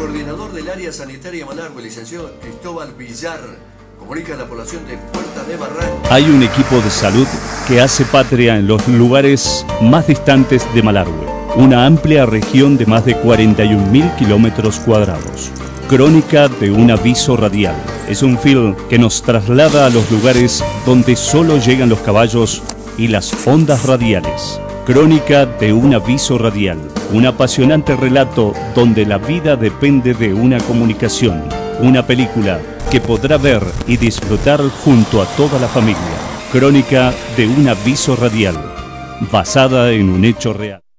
coordinador del área sanitaria Malargüe, licenciado Cristóbal Villar, comunica a la población de Puerta de Barranco. Hay un equipo de salud que hace patria en los lugares más distantes de Malargüe, una amplia región de más de 41.000 kilómetros cuadrados. Crónica de un aviso radial. Es un film que nos traslada a los lugares donde solo llegan los caballos y las ondas radiales. Crónica de un aviso radial. Un apasionante relato donde la vida depende de una comunicación. Una película que podrá ver y disfrutar junto a toda la familia. Crónica de un aviso radial, basada en un hecho real.